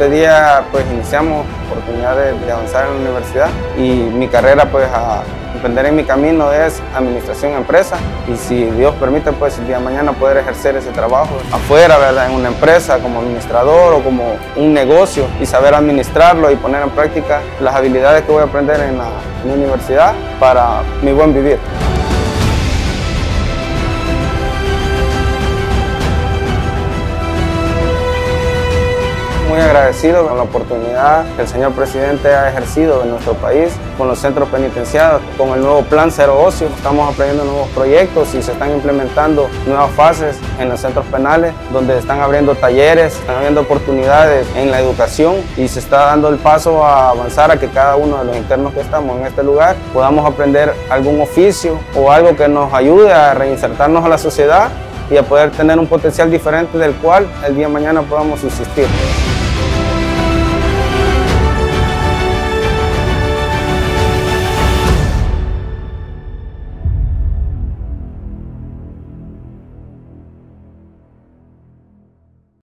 este día pues iniciamos oportunidad de avanzar en la universidad y mi carrera pues a emprender en mi camino es administración empresa y si Dios permite pues el día de mañana poder ejercer ese trabajo afuera, ¿verdad? En una empresa como administrador o como un negocio y saber administrarlo y poner en práctica las habilidades que voy a aprender en la universidad para mi buen vivir. Muy agradecido con la oportunidad que el señor presidente ha ejercido en nuestro país con los centros penitenciarios, con el nuevo plan Cero Ocio. Estamos aprendiendo nuevos proyectos y se están implementando nuevas fases en los centros penales donde están abriendo talleres, están abriendo oportunidades en la educación y se está dando el paso a avanzar a que cada uno de los internos que estamos en este lugar podamos aprender algún oficio o algo que nos ayude a reinsertarnos a la sociedad y a poder tener un potencial diferente del cual el día de mañana podamos subsistir.